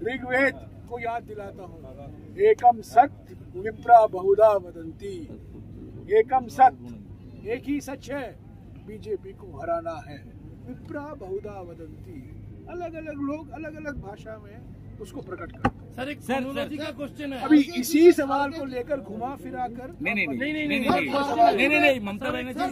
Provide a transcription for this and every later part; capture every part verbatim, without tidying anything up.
ऋग्वेद को याद दिलाता हूँ, एकम सत्य विप्रा बहुधा वदंती। एकम सत्य, एक ही सच है, बीजेपी को हराना है। विप्रा बहुधा वदंती, अलग अलग लोग अलग अलग भाषा में उसको प्रकट करते हैं। सर एक टेक्नोलॉजी का क्वेश्चन है, अभी इसी सवाल को लेकर घुमा फिरा कर नहीं नहीं नहीं नहीं नहीं नहीं नहीं Mamata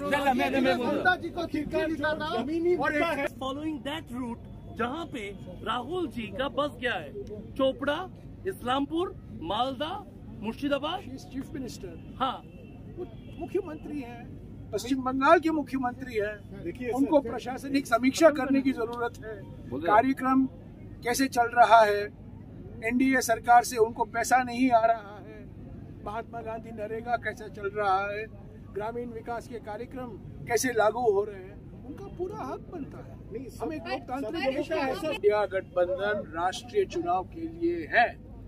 Banerjee following that route जहाँ पे राहुल जी का बस गया है, चोपड़ा, इस्लामपुर, मालदा, मुर्शिदाबाद। चीफ मिनिस्टर, हाँ, मुख्यमंत्री हैं, पश्चिम बंगाल के मुख्यमंत्री हैं। देखिए, उनको प्रशासनिक समीक्षा करने की जरूरत है। कार्यक्रम कैसे चल रहा है, एनडीए सरकार से उनको पैसा नहीं आ रहा है, महात्मा गांधी नरेगा कैसे चल रहा है, ग्रामीण विकास के कार्यक्रम कैसे लागू हो रहे हैं, उनका पूरा हक बनता है। हम एक लोकतांत्रिक देश है। इंडिया गठबंधन राष्ट्रीय चुनाव के लिए है।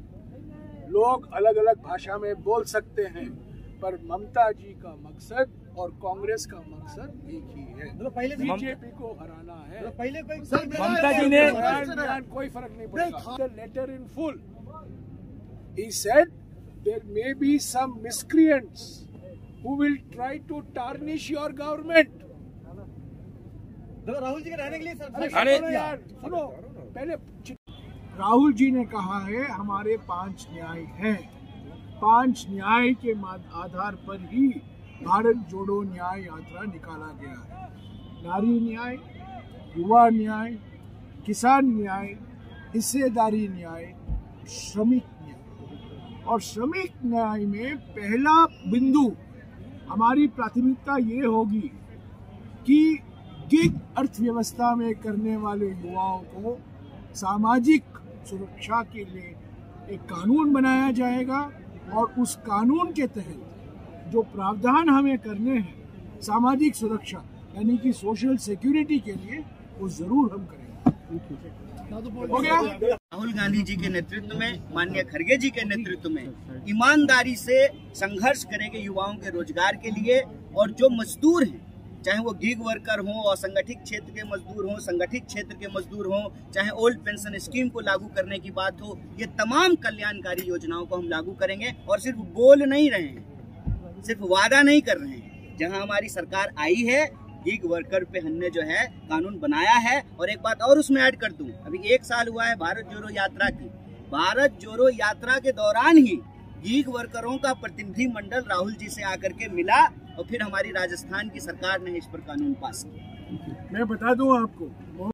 लोग अलग अलग भाषा में बोल सकते हैं, पर ममता जी का मकसद और कांग्रेस का मकसद एक ही है, बीजेपी को हराना है। पहले ममता जी ने कोई फर्क नहीं पड़ेगा। Letter in full, he said there may be some miscreants who will try to tarnish your government. Rahul ji के रहने के लिए सर, अरे यार सुनो, पहले राहुल जी ने कहा है हमारे पांच न्याय हैं। पांच न्याय के आधार पर ही भारत जोड़ो न्याय यात्रा निकाला गया है। नारी न्याय, युवा न्याय, किसान न्याय, हिस्सेदारी न्याय, श्रमिक न्याय। और श्रमिक न्याय में पहला बिंदु हमारी प्राथमिकता ये होगी कि गिग अर्थव्यवस्था में करने वाले युवाओं को सामाजिक सुरक्षा के लिए एक कानून बनाया जाएगा, और उस कानून के तहत जो प्रावधान हमें करने हैं सामाजिक सुरक्षा यानी कि सोशल सिक्योरिटी के लिए, वो जरूर हम करेंगे। हो गया। राहुल गांधी जी के नेतृत्व में, माननीय खड़गे जी के नेतृत्व में ईमानदारी से संघर्ष करेंगे युवाओं के रोजगार के लिए। और जो मजदूर हैं, चाहे वो गिग वर्कर हों, असंगठित क्षेत्र के मजदूर हों, संगठित क्षेत्र के मजदूर हों, चाहे ओल्ड पेंशन स्कीम को लागू करने की बात हो, ये तमाम कल्याणकारी योजनाओं को हम लागू करेंगे। और सिर्फ बोल नहीं रहे हैं, सिर्फ वादा नहीं कर रहे हैं। जहां हमारी सरकार आई है, गिग वर्कर पे हमने जो है कानून बनाया है। और एक बात और उसमें ऐड कर दूं, अभी एक साल हुआ है भारत जोड़ो यात्रा की। भारत जोड़ो यात्रा के दौरान ही गिग वर्करों का प्रतिनिधि मंडल राहुल जी से आकर के मिला, और फिर हमारी राजस्थान की सरकार ने इस पर कानून पास किया। मैं बता दूं आपको,